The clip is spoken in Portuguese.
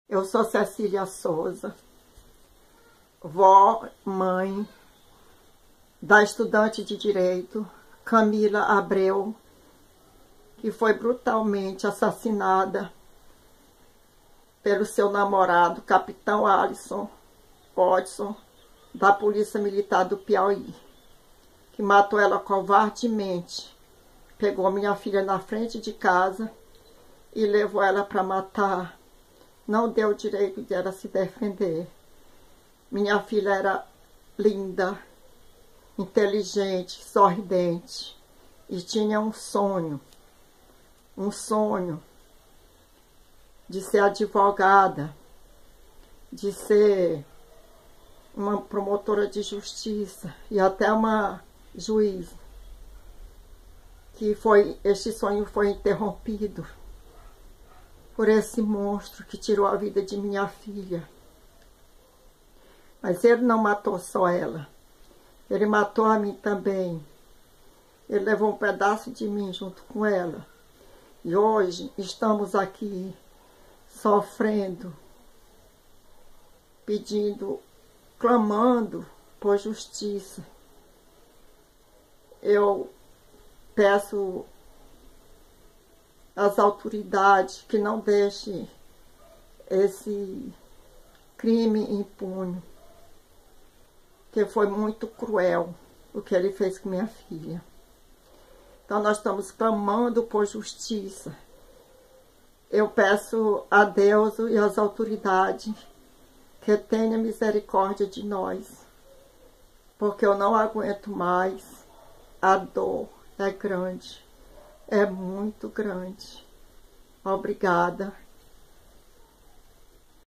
Eu sou Cecília Souza, vó, mãe da estudante de Direito Camila Abreu, que foi brutalmente assassinada pelo seu namorado, Capitão Alisson Hodgson, da Polícia Militar do Piauí, que matou ela covardemente, pegou minha filha na frente de casa e levou ela para matar. Não deu o direito de ela se defender. Minha filha era linda, inteligente, sorridente e tinha um sonho de ser advogada, de ser uma promotora de justiça e até uma juíza. Este sonho foi interrompido por esse monstro que tirou a vida de minha filha. Mas ele não matou só ela, ele matou a mim também. Ele levou um pedaço de mim junto com ela. E hoje estamos aqui sofrendo, pedindo, clamando por justiça. Eu peço às autoridades que não deixem esse crime impune, que foi muito cruel o que ele fez com minha filha. Então nós estamos clamando por justiça. Eu peço a Deus e às autoridades que tenha misericórdia de nós, porque eu não aguento mais. A dor é grande, é muito grande. Obrigada.